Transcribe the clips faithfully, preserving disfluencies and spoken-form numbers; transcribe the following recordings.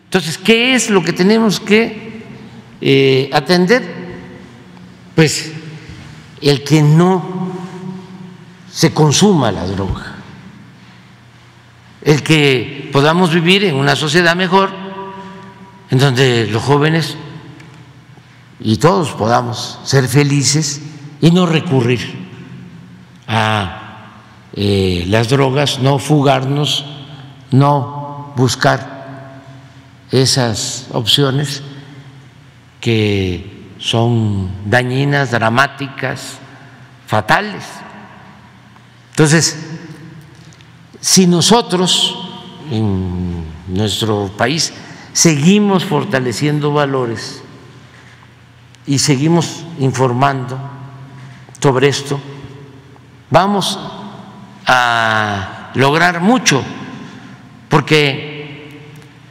Entonces, ¿qué es lo que tenemos que eh, atender? Pues el que no se consuma la droga, el que podamos vivir en una sociedad mejor, en donde los jóvenes y todos podamos ser felices y no recurrir a eh, las drogas, no fugarnos, no buscar esas opciones que son dañinas, dramáticas, fatales. Entonces, si nosotros en nuestro país seguimos fortaleciendo valores y seguimos informando sobre esto, vamos a lograr mucho, porque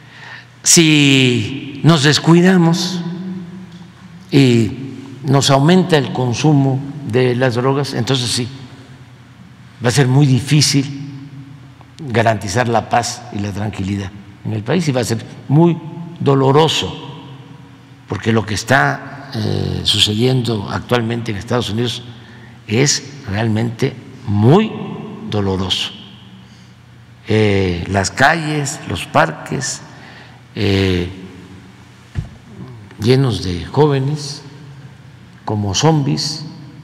si nos descuidamos y nos aumenta el consumo de las drogas, entonces sí, va a ser muy difícil garantizar la paz y la tranquilidad en el país y va a ser muy doloroso, porque lo que está eh, sucediendo actualmente en Estados Unidos es realmente muy doloroso. Eh, las calles, los parques eh, llenos de jóvenes como zombies,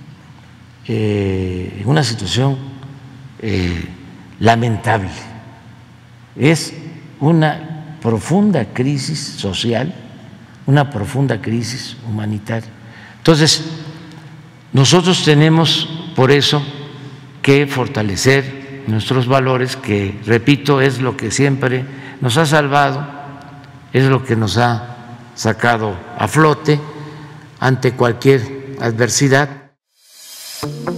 eh, en una situación eh, lamentable. Es una profunda crisis social, una profunda crisis humanitaria. Entonces, nosotros tenemos por eso que fortalecer nuestros valores, que, repito, es lo que siempre nos ha salvado, es lo que nos ha sacado a flote ante cualquier adversidad.